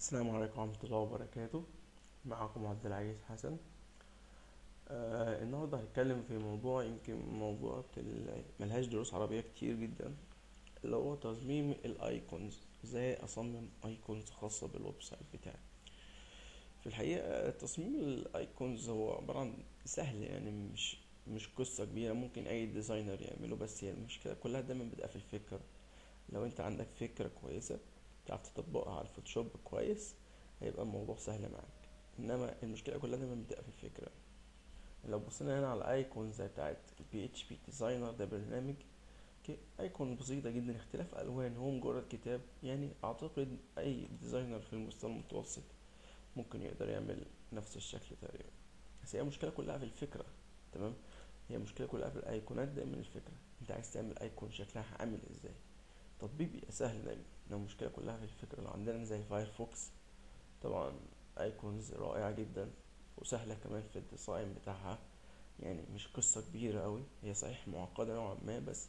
السلام عليكم ورحمة الله وبركاته. معكم عبد العزيز حسن. النهاردة هنتكلم في موضوع يمكن ملهاش دروس عربية كتير جدا، اللي هو تصميم الايكونز. ازاي اصمم ايكونز خاصة بالويب سايت بتاعي؟ في الحقيقة تصميم الايكونز هو عبارة عن سهل، يعني مش قصة كبيرة، ممكن اي ديزاينر يعمله. بس هي المشكلة كلها دايما بتبقى في الفكرة. لو انت عندك فكرة كويسة تعرف تطبقها على الفوتوشوب كويس، هيبقى الموضوع سهل معاك. انما المشكلة كلها دايما بتبقى في الفكرة. لو بصينا هنا على الايكون زي بتاعت البي اتش بي ديزاينر، ده برنامج ايكون بسيطة جدا، اختلاف الوان، هو مجرد كتاب. يعني اعتقد اي ديزاينر في المستوى المتوسط ممكن يقدر يعمل نفس الشكل تقريبا. بس هي المشكلة كلها في الفكرة. تمام. هي المشكلة كلها في الايقونات، دايما الفكرة انت عايز تعمل ايكون شكلها عامل ازاي. التطبيق بيبقى سهل دايما، لو المشكلة كلها في الفكرة. لو عندنا زي فايرفوكس، طبعا ايكونز رائعة جدا وسهلة كمان في الديزاين بتاعها. يعني مش قصة كبيرة قوي، هي صحيح معقدة نوعا ما، بس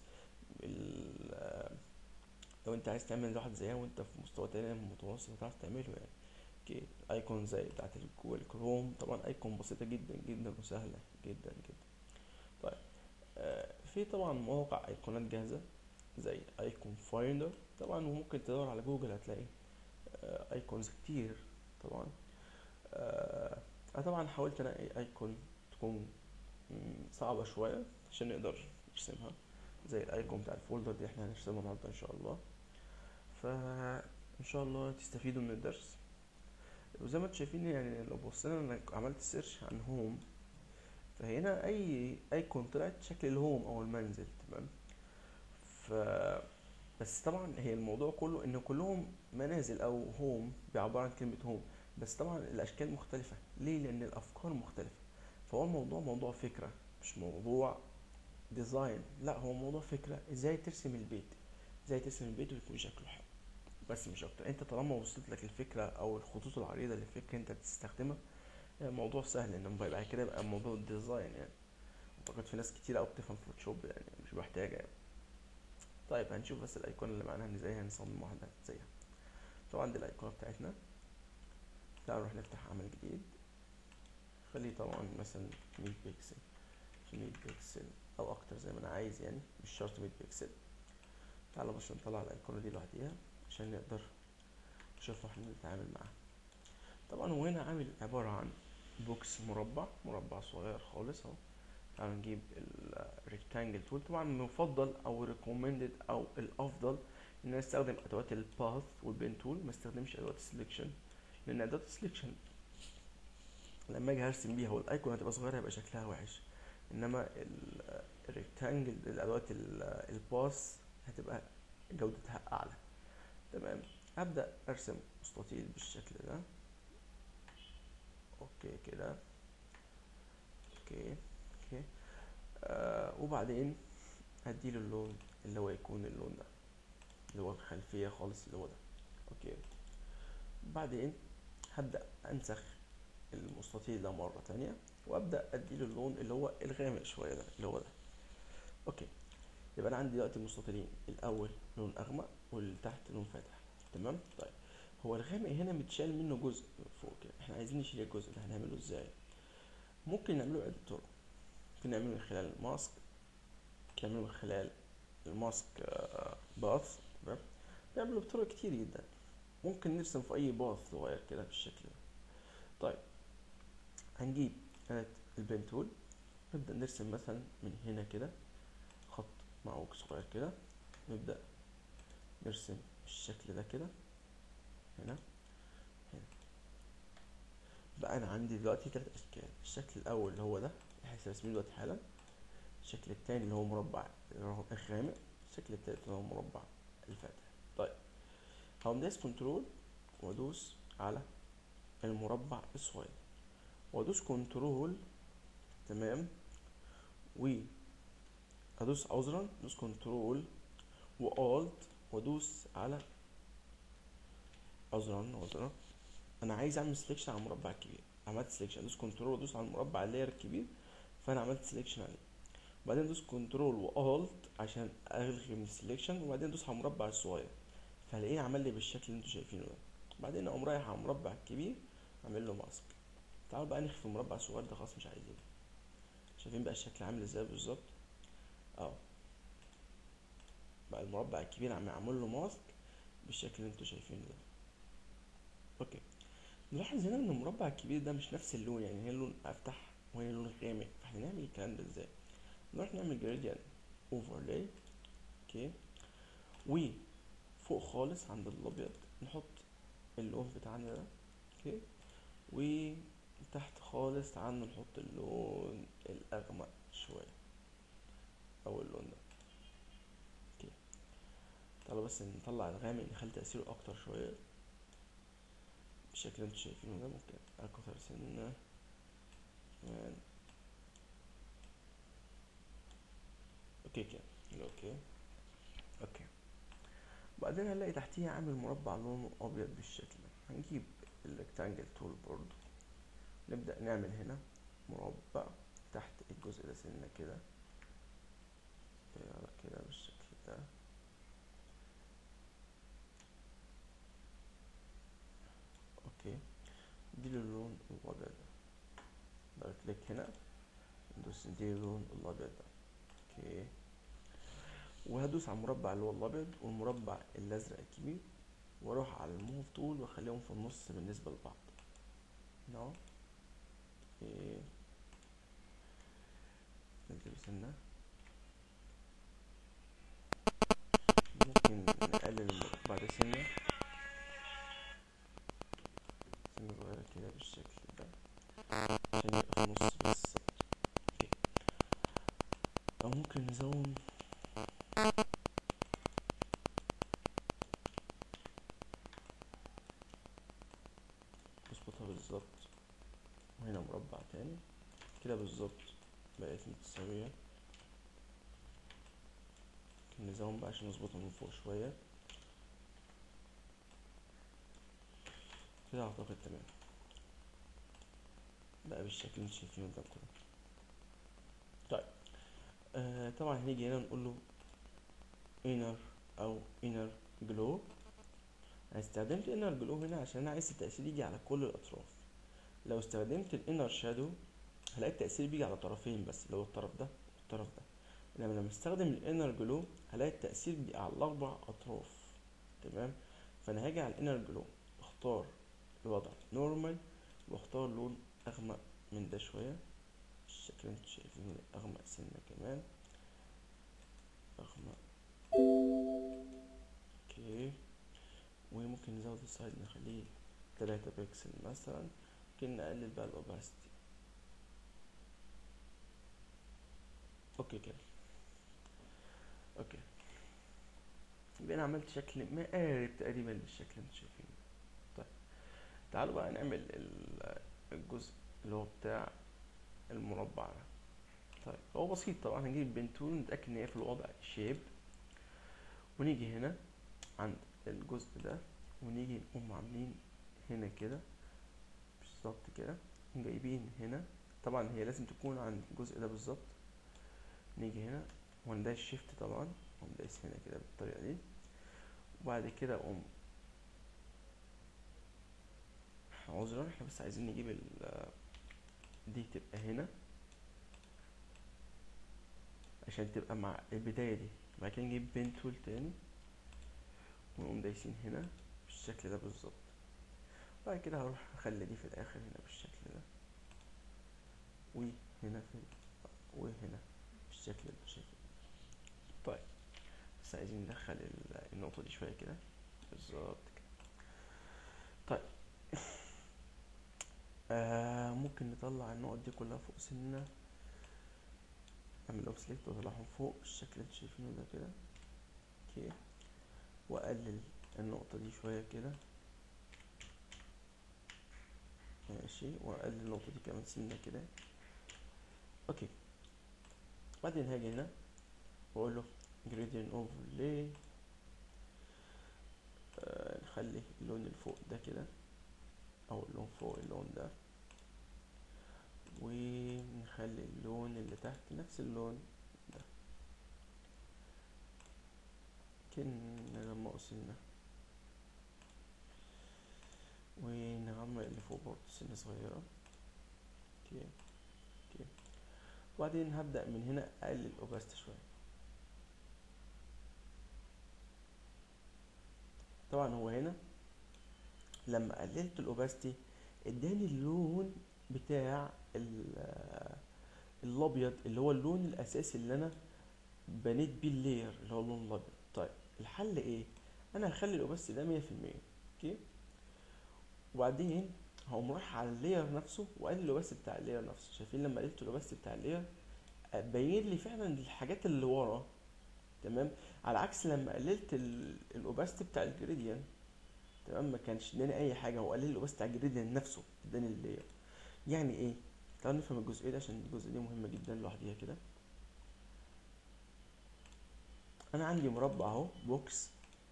لو انت عايز تعمل واحد زيها وانت في مستوى تاني من المتوسط هتعرف تعمله يعني. ايكون زي بتاعت جوجل كروم، طبعا ايكون بسيطة جدا جدا وسهلة جدا جدا. طيب، في طبعا مواقع ايقونات جاهزة زي ايكون فايندر طبعا، وممكن تدور على جوجل هتلاقي ايكونز كتير طبعا. انا طبعا حاولت انقي ايكون تكون صعبة شوية عشان نقدر نرسمها، زي الايكون بتاع الفولدر دي احنا هنرسمها النهاردة ان شاء الله. فان شاء الله تستفيدوا من الدرس. وزي ما انتم شايفين، يعني لو بصينا انا عملت سيرش عن هوم، فهنا اي ايكون طلعت شكل الهوم او المنزل. تمام. ف بس طبعا هي الموضوع كله ان كلهم منازل او هوم، بعبارة عن كلمة هوم. بس طبعا الاشكال مختلفة، ليه؟ لان الافكار مختلفة. فهو الموضوع موضوع فكرة، مش موضوع ديزاين. لا، هو موضوع فكرة، ازاي ترسم البيت، ازاي ترسم البيت ويكون شكله حلو. بس مش اكتر. انت طالما وصلت لك الفكرة او الخطوط العريضة للفكرة انت بتستخدمها، الموضوع سهل. انما بعد كده يبقى موضوع الديزاين يعني. اعتقد في ناس كتير اوي بتفهم فوتوشوب، يعني مش محتاجة يعني. طيب هنشوف بس الايقونة اللي معانا ازاي هنصمم واحدة زيها. طبعا دي الايقونة بتاعتنا. تعالوا نروح نفتح عمل جديد. خليه طبعا مثلا 100 بيكسل في 100 بيكسل او اكتر زي ما انا عايز، يعني مش شرط 100 بيكسل. تعالوا بس نطلع الايقونة دي لوحديها عشان نقدر نشوف احنا نتعامل معاها. طبعا هو هنا عامل عبارة عن بوكس، مربع صغير خالص اهو. تعالوا نجيب الريكتانجل تول. طبعا المفضل او ريكومندد او الافضل ان انا استخدم ادوات الباث والبين تول، ما استخدمش ادوات السلكشن، لان ادوات السلكشن لما اجي هرسم بيها والايكون هتبقى صغيره هيبقى شكلها وحش. انما الريكتانجل، الادوات الباث هتبقى جودتها اعلى. تمام. هبدا ارسم مستطيل بالشكل ده. اوكي كده. اوكي. اوكي. وبعدين هديله اللون اللي هو يكون اللون ده، اللي هو الخلفية خالص، اللي هو ده. اوكي. بعدين هبدأ انسخ المستطيل ده مرة تانية، وابدأ اديله اللون اللي هو الغامق شوية ده، اللي هو ده. اوكي. يبقى انا عندي دلوقتي مستطيلين، الاول لون اغمق واللي تحت لون فاتح. تمام. طيب، هو الغامق هنا متشال منه جزء فوق كده، احنا عايزين نشيل الجزء ده، هنعمله ازاي؟ ممكن نعمله بعدة طرق. ممكن نعمله من خلال الماسك، نعمله من خلال الماسك باث. تمام. نعمله بطرق كتير جدا. ممكن نرسم في اي باث صغير كده بالشكل ده. طيب، هنجيب آلة البين تول، نبدأ نرسم مثلا من هنا كده خط معوج صغير كده. نبدأ نرسم بالشكل ده كده، هنا هنا. بقى انا عندي دلوقتي 3 اشكال. الشكل الاول اللي هو ده اللي احنا راسمينه دلوقتي حالا، الشكل التاني اللي هو مربع الغامق، الشكل التالت اللي هو مربع الفاتح. طيب، هقوم دايس كنترول وادوس على المربع الصغير، وادوس كنترول. تمام. وادوس عذرا، ادوس كنترول والت وادوس على عذرا. انا عايز اعمل سليكشن على المربع الكبير، عملت سليكشن، ادوس كنترول وادوس على المربع اللاير الكبير، فانا عملت سليكشن عليه. وبعدين ادوس كنترول والت عشان الغي من السليكشن، وبعدين ادوس على المربع الصغير، فهلاقيه عمل لي بالشكل اللي انتوا شايفينه ده. بعدين اقوم رايح على المربع الكبير اعمل له ماسك. تعالوا بقى نخفي المربع الصغير ده، خلاص مش عايزينه. شايفين بقى الشكل عامل ازاي بالظبط؟ اهو بقى المربع الكبير عم يعمل له ماسك بالشكل اللي انتوا شايفينه ده. اوكي، نلاحظ هنا ان المربع الكبير ده مش نفس اللون، يعني هنا لون افتح وهنا لون غامق. فاحنا نعمل الكلام ده ازاي؟ نروح نعمل جريدينت اوفرلاي. اوكي، وفوق خالص عند الابيض نحط اللون بتاعنا ده. اوكي، وتحت خالص تعالوا نحط اللون الاغمق شويه او اللون ده. اوكي، تعالوا بس نطلع الغامق نخلي تأثيره اكتر شويه بالشكل اللي انتوا شايفينه ده. ممكن اكتر سنه كمان. اوكي كده. اوكي. اوكي، بعدين هنلاقي تحتيه عامل مربع لونه ابيض بالشكل ده. هنجيب الريكتانجل تول برضو، نبدأ نعمل هنا مربع تحت الجزء ده سنة كده كده بالشكل ده. اوكي، نديله اللون الابيض ده، دبل كليك هنا ندوس نديله اللون الابيض ده. اوكي، وهدوس على المربع اللي هو الابيض والمربع الازرق الكبير، واروح على الموف تول واخليهم في النص بالنسبة لبعض هنا. اوكي، ننزل سنة. ممكن نقلل المربع ده سنة صغيرة كده بالشكل ده عشان يبقى في النص بس. اوكي، او ممكن نزوم نظبطها بالظبط، وهنا مربع تاني كده بالظبط بقت متساوية. ممكن نزوم بقى عشان نظبطها من فوق شوية كده. اعتقد تمام بقى بالشكل اللي انتوا شايفينه قدامكم ده. طيب طبعا هنيجي هنا نقول له inner او inner glow. انا استخدمت inner glow هنا عشان انا عايز التأثير يجي على كل الاطراف. لو استخدمت الانر شادو هلاقي التأثير بيجي على طرفين بس، اللي هو الطرف ده والطرف ده. لما استخدم الانر جلو هلاقي التأثير بيجي على الاربع اطراف. تمام، فانا هاجي على الانر جلو اختار الوضع نورمال واختار لون اغمق من ده شوية بالشكل اللي انتوا شايفينه ده، اغمق سنة كمان، اغمق. اوكي، وممكن نزود السايز نخليه 3 بيكسل مثلا. ممكن نقلل بقى الاوباستي. اوكي كده. اوكي، يبقى انا عملت شكل مقارب تقريبا للشكل اللي انتوا شايفينه. طيب تعالوا بقى نعمل الجزء اللي هو بتاع المربع ده. طيب هو بسيط طبعا، هنجيب بين تول نتأكد ان هي في الوضع شيب، ونيجي هنا عند الجزء ده ونيجي نقوم عاملين هنا كده بالظبط كده، جايبين هنا. طبعا هي لازم تكون عند الجزء ده بالظبط. نيجي هنا وندايس شيفت طبعا وندايس هنا كده بالطريقة دي، وبعد كده اقوم عذرا احنا بس عايزين نجيب دي تبقى هنا عشان تبقى مع البداية دي. بعد كده نجيب بين تول تاني ونقوم دايسين هنا بالشكل ده بالظبط. بعد كده هروح اخلي دي في الاخر هنا بالشكل ده، وهنا وهنا بالشكل اللي انتوا شايفينه. طيب بس عايزين ندخل النقطة دي شوية كده بالظبط كده. طيب ممكن نطلع النقط دي كلها فوق سنة، اعمل لهم سليكت واطلعهم فوق بالشكل اللي انتوا شايفينه ده كده. اوكي، واقلل النقطة دي شوية كده ماشي، واقلل النقطة دي كمان سنة كده. اوكي، بعدين هاجي هنا واقول له gradient overlay. نخلي اللون اللي فوق ده كده او اللون فوق اللون ده، ونخلي اللون اللي تحت نفس اللون ده. ممكن نغمقه سنة. اللي فوق برضه سنة صغيرة. اوكي اوكي. وبعدين هبدأ من هنا اقلل الاوباستي شوية. طبعا هو هنا لما قللت الاوباستي اداني اللون بتاع الابيض اللي هو اللون الاساسي اللي انا بنيت بيه اللاير اللي هو اللون الابيض. طيب الحل ايه؟ انا هخلي الاوباستي ده 100%. اوكي. وبعدين هقوم رايح على اللاير نفسه واقلل الاوباستي بتاع اللاير نفسه. شايفين لما قللت الاوباستي بتاع اللاير بين لي فعلا الحاجات اللي ورا. تمام. على عكس لما قللت الاوباستي بتاع الجريديان، تمام، ما كانش اداني اي حاجه. هو قلل الاوباستي بتاع الجريديان نفسه اداني اللاير. يعني ايه؟ تعالوا نفهم الجزئيه دي عشان الجزئيه دي مهمه جدا لوحديها كده. انا عندي مربع اهو، بوكس.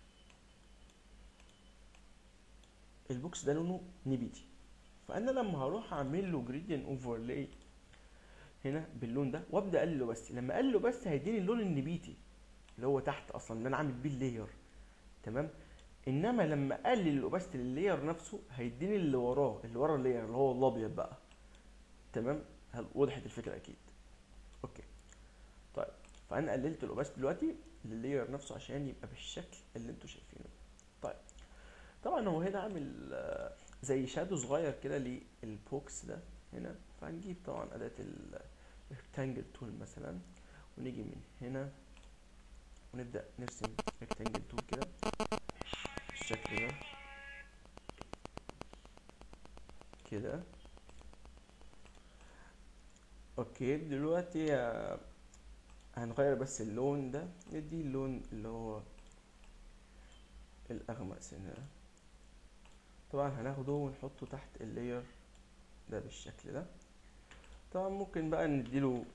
البوكس ده لونه نبيتي، فانا لما هروح اعمل له جريديان اوفرلاي هنا باللون ده وابدا اقلله، بس لما اقلله بس هيديني اللون النبيتي اللي هو تحت اصلا اللي انا عامل بيه اللاير. تمام. انما لما اقلل الاوباستي لللاير نفسه هيديني اللي وراه، اللي ورا اللاير اللي هو الابيض بقى. تمام. وضحت الفكره اكيد. اوكي. طيب فانا قللت الاوباستي دلوقتي لللاير نفسه عشان يبقى بالشكل اللي انتوا شايفينه. طيب طبعا هو هنا عامل زي شادو صغير كده للبوكس ده هنا. فهنجيب طبعا اداة الريكتانجل تول مثلا، ونيجي من هنا ونبدأ نرسم ريكتانجل تول كده بالشكل ده كده. اوكي. دلوقتي هنغير بس اللون ده، ندي اللون اللي هو الاغمق سنة. طبعا هناخده ونحطه تحت اللاير ده بالشكل ده. طبعا ممكن بقى نديله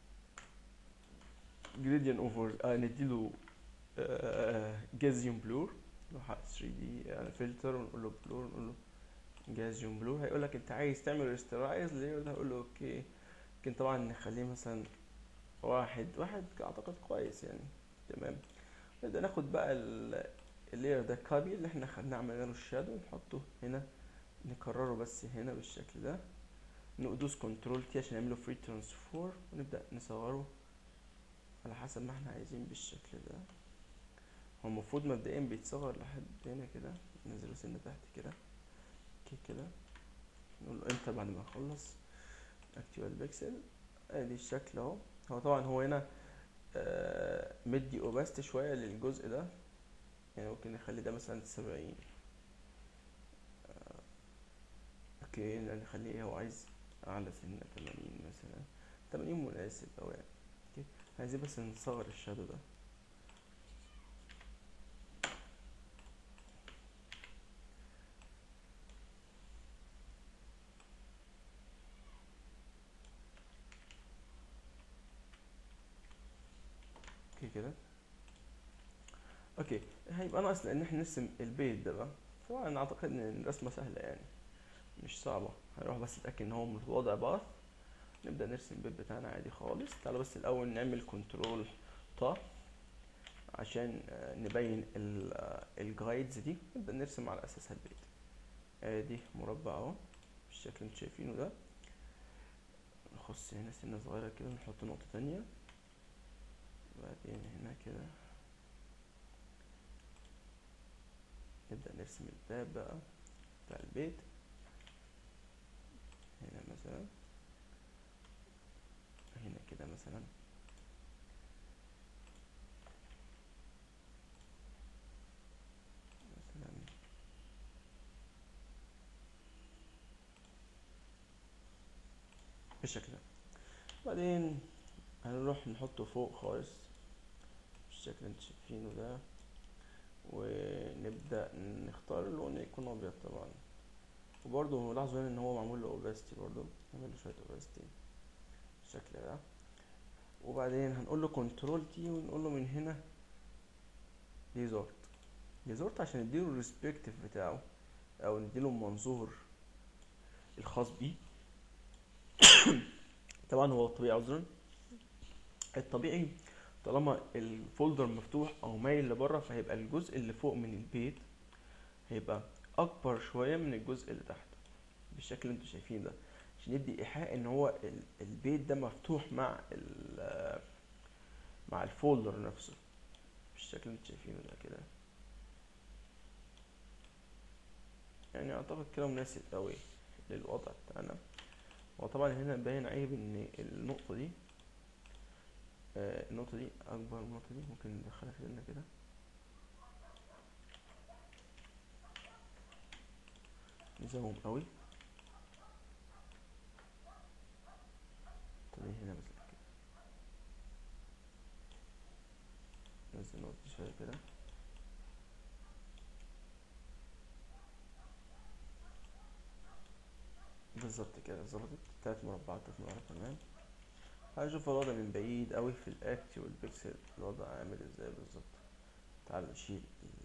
جريديان اوفر، نديله جازيوم بلور، نروح على 3 دي فلتر ونقول له بلور، نقول له جازيوم بلور. هيقول لك انت عايز تعمل ريسترايز لاير ده، هقول له اوكي. ممكن طبعا نخليه مثلا واحد اعتقد كويس يعني. تمام. نبدا ناخد بقى اللاير ده كابي اللي احنا خدناه عملنا له الشادو، نحطه هنا، نكرره بس هنا بالشكل ده. ندوس كنترول تي عشان نعمله فري ترانسفور، ونبدا نصغره على حسب ما احنا عايزين بالشكل ده. هو المفروض مبدئيا بيتصغر لحد هنا كده، ننزله سنة تحت كده كده. نقول له انتر بعد ما نخلص اكتيفال بيكسل. ادي الشكل اهو. هو طبعا هو هنا مدي اوباست شوية للجزء ده، يعني ممكن نخلي ده مثلا 70. اوكي نخليه هو عايز اعلى سنة 80 مثلا. 80 مناسب اوي يعني. اوكي. عايزين بس نصغر الشادو ده. اوكي كده. اوكي. هيبقى ناقص لان احنا نرسم البيت ده بقى. طبعا اعتقد ان الرسمة سهلة يعني، مش صعبة. هنروح بس نتأكد ان هو متواضع باث. نبدأ نرسم البيت بتاعنا عادي خالص. تعالوا بس الاول نعمل كنترول طا عشان نبين الجايدز دي. نبدأ نرسم على اساسها البيت. ادي مربع اهو بالشكل اللي انتوا شايفينه ده. نخص هنا سنة صغيرة كده، نحط نقطة تانية، وبعدين هنا كده نبدأ نرسم الباب بقى بتاع البيت هنا مثلا، هنا كده مثلا. بالشكل ده. بعدين هنروح نحطه فوق خالص بالشكل اللي انتوا شايفينه ده، ونبدأ نختار اللون يكون ابيض طبعا. وبرضه لاحظوا هنا ان هو معمول له اوباستي، برضه نعمل له شوية اوباستي بالشكل ده. وبعدين هنقول له كنترول تي ونقول له من هنا ليزورت. ليزورت عشان نديله الريسبكتيف بتاعه او نديله المنظور الخاص بيه. طبعا هو الطبيعي، عذرا، الطبيعي طالما الفولدر مفتوح او مايل لبره فهيبقى الجزء اللي فوق من البيت هيبقى اكبر شوية من الجزء اللي تحت. بالشكل اللي انتوا شايفينه ده، عشان يدي ايحاء ان هو البيت ده مفتوح مع مع الفولدر نفسه بالشكل اللي انتوا شايفينه ده كده. يعني اعتقد كده مناسب قوي للوضع بتاعنا. وطبعا هنا باين عيب ان النقطة دي النقطة دي اكبر من النقطة دي، ممكن ندخلها في لنا كده نزوم قوي. طب هنا مثلا كده ننزل النقطة دي شوية كده بالظبط كده، ظبطت 3 مربعات 3 مربعات. تمام. هنشوف الوضع من بعيد قوي في الاكتوال بيكسل الوضع عامل ازاي بالظبط. تعالوا نشيل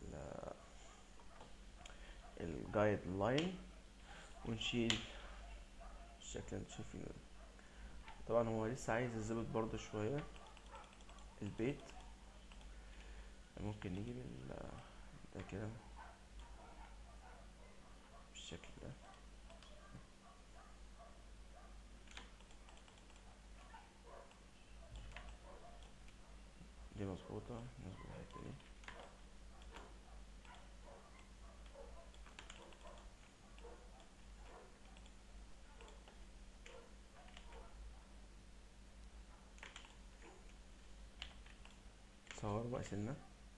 الجايد لاين ونشيل الشكل اللي انتوا شايفينه ده. طبعا هو لسه عايز يظبط برضه شوية البيت. ممكن نجيب ده كده بالشكل ده. دي مظبوطة، نظبط الحتة دي. صور بقى سنة.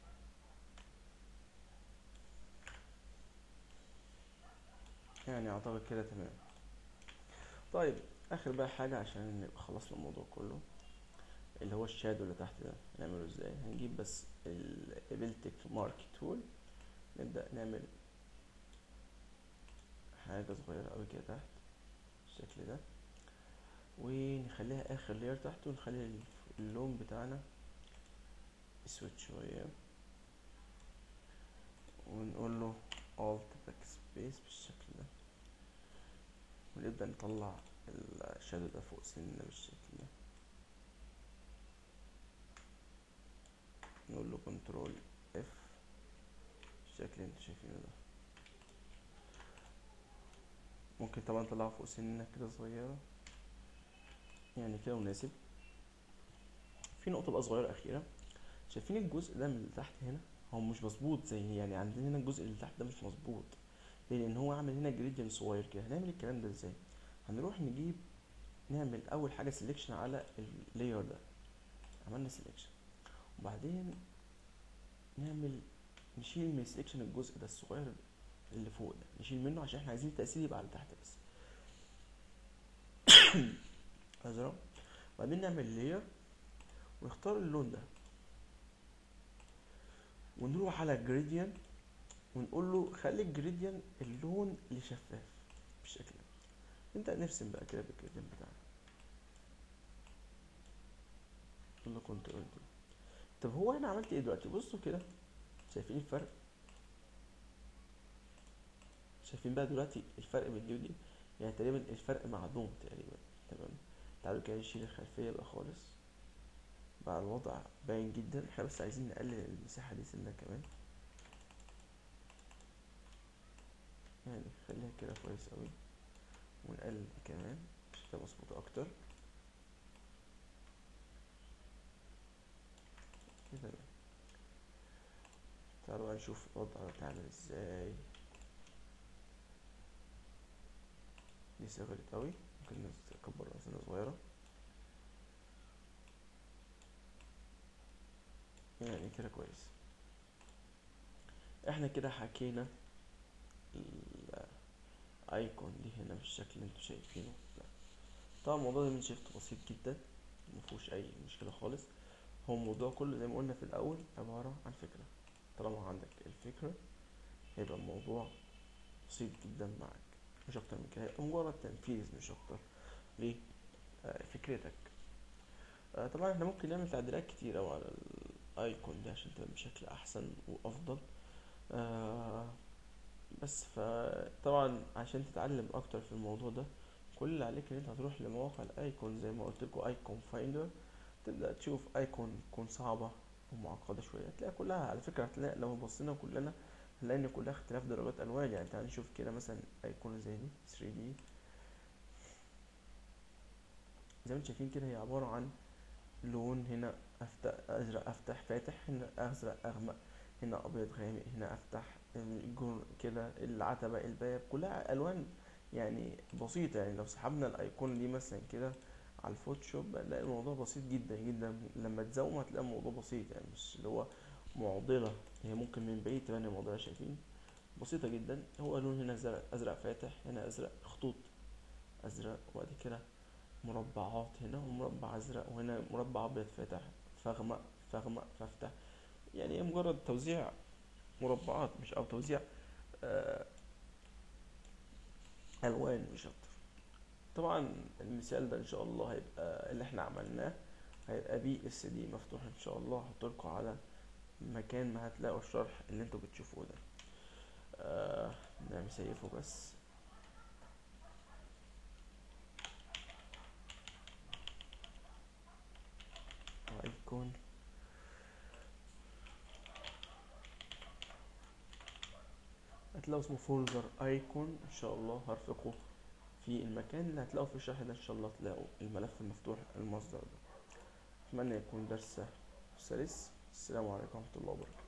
يعني اعتقد كده تمام. طيب اخر بقى حاجة عشان نبقى خلصنا الموضوع كله، اللي هو الشادو اللي تحت ده هنعمله ازاي. هنجيب بس الابيلتك مارك تول، نبدأ نعمل حاجة صغيرة اوي كده تحت بالشكل ده، ونخليها اخر لير تحت، ونخلي اللون بتاعنا اسود شوية، ونقول له alt backspace بالشكل ده، ونبدأ نطلع الشادو ده فوق سنة بالشكل ده. نقول له كنترول اف بالشكل اللي انتوا شايفينه ده. ممكن طبعا نطلعه فوق سنة كده صغيرة، يعني كده مناسب. في نقطة بقى صغيرة أخيرة، شايفين الجزء ده من اللي تحت هنا هو مش مظبوط، زي يعني عندنا هنا الجزء اللي تحت ده مش مظبوط لأن هو عامل هنا جريدينت صغير كده. هنعمل الكلام ده ازاي؟ هنروح نجيب نعمل أول حاجة سيلكشن على اللاير ده، عملنا سيلكشن، وبعدين نعمل نشيل من سيلكشن الجزء ده الصغير اللي فوق ده، نشيل منه عشان احنا عايزين التأثير يبقى على تحت بس. أزرق. وبعدين نعمل لاير ونختار اللون ده، ونروح على الجريدينت ونقول له خلي الجريدينت اللون اللي شفاف بالشكل ده. نبدأ نرسم بقى كده بالجريدينت بتاعنا، نقول له كنترول دي. طب هو انا عملت ايه دلوقتي؟ بصوا كده، شايفين الفرق؟ شايفين بقى دلوقتي الفرق بين دي ودي؟ يعني تقريبا الفرق معدوم تقريبا. تمام. تعالوا كده نشيل الخلفية بقى خالص، بقى الوضع باين جدا. احنا بس عايزين نقلل المساحة دي سنة كمان، يعني خليها كده كويس اوي، ونقلل دي كمان عشان تبقى مظبوطة اكتر كده. تعالوا بقى نشوف الوضع هتعمل ازاي. دي صغرت اوي، ممكن نكبرها سنة صغيرة يعني كده كويس. احنا كده حكينا الايكون دي هنا بالشكل اللي انتوا شايفينه ده. طبعا الموضوع ده من شيفت بسيط جدا، مفيهوش اي مشكلة خالص. هو الموضوع كله زي ما قلنا في الاول عبارة عن فكرة. طالما عندك الفكرة هيبقى الموضوع بسيط جدا معاك، مش اكتر من كده، هيبقى مجرد تنفيذ مش اكتر لفكرتك. طبعا احنا ممكن نعمل تعديلات كتير اوي على الايكون دي عشان تبقى بشكل احسن وافضل. آه بس فطبعا عشان تتعلم اكتر في الموضوع ده، كل اللي عليك ان انت هتروح لمواقع الايكون زي ما قلت لكم، ايكون فايندر، تبدا تشوف ايكون تكون صعبه ومعقده شويه، هتلاقي كلها على فكره، هتلاقي لو بصينا كلنا هنلاقي ان كلها اختلاف درجات الوان. يعني تعال نشوف كده مثلا ايقونة زي دي 3D، زي ما انتم شايفين كده هي عبارة عن لون. هنا افتح ازرق افتح فاتح، هنا ازرق اغمق، هنا ابيض غامق، هنا افتح الجر كده، العتبة، الباب، كلها الوان يعني بسيطة. يعني لو سحبنا الايقونة دي مثلا كده على الفوتوشوب هنلاقي الموضوع بسيط جدا جدا. لما تزوم هتلاقي الموضوع بسيط، يعني مش اللي هو معضلة. هي ممكن من بعيد تبان الموضوع، شايفين بسيطة جدا. هو لون هنا ازرق فاتح، هنا ازرق خطوط ازرق، وبعد كده مربعات هنا، ومربع ازرق، وهنا مربع ابيض فاتح، فاغمق فاغمق فافتح. يعني هي مجرد توزيع مربعات مش او توزيع آه الوان مش اكتر. طبعا المثال ده ان شاء الله هيبقى اللي احنا عملناه، هيبقى بي اس دي مفتوح ان شاء الله. هحطلكوا على مكان ما هتلاقوا الشرح اللي انتوا بتشوفوه ده. نعمل سيفه بس. ايكون هتلاقوا اسمه فولدر ايكون، ان شاء الله هرفقه في المكان اللي هتلاقوا في الشرح ده. ان شاء الله تلاقوا الملف المفتوح المصدر ده. اتمنى يكون درس سلس. السلام عليكم ورحمة الله وبركاته.